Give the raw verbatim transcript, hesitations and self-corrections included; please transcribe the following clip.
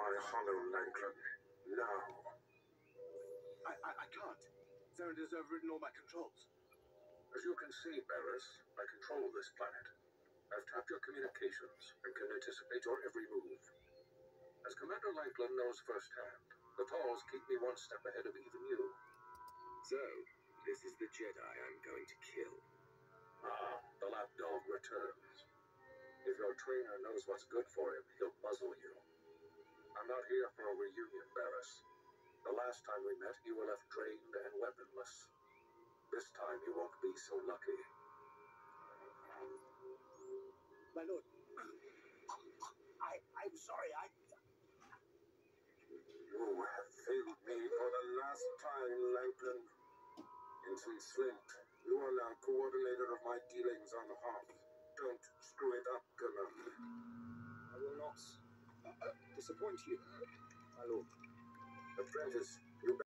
my hollow, Langton. Now. I, I, I can't. Theron has overridden all my controls. As you can see, Barris, I control this planet. I've tapped your communications and can anticipate your every move. As Commander Langton knows firsthand, the Talls keep me one step ahead of even you. So, this is the Jedi I'm going to kill. Ah, the lapdog returns. If your trainer knows what's good for him, he'll muzzle you. I'm not here for a reunion, Barris. The last time we met, you were left drained and weaponless. This time you won't be so lucky. My lord, I, I'm sorry, I... You have failed me for the last time, Langton. Ensign Slint, you are now coordinator of my dealings on Hoth. Don't screw it up, Commander. I will not uh, uh, disappoint you, my lord. Apprentice, you